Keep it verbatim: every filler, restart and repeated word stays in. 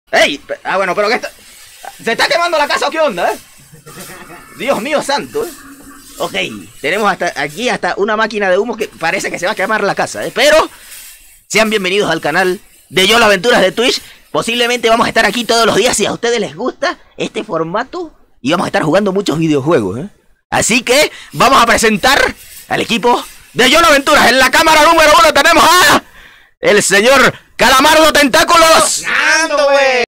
¡Ey! Ah, bueno, pero que esto... ¿Se está quemando la casa o qué onda, eh? Dios mío santo, eh. Ok, tenemos hasta aquí hasta una máquina de humo que parece que se va a quemar la casa, eh. Pero sean bienvenidos al canal de YOLO Aventuras de Twitch. Posiblemente vamos a estar aquí todos los días si a ustedes les gusta este formato. Y vamos a estar jugando muchos videojuegos, ¿eh? Así que vamos a presentar al equipo de YOLO Aventuras. En la cámara número uno tenemos a... el señor Calamardo Tentáculos. ¡Nando, güey!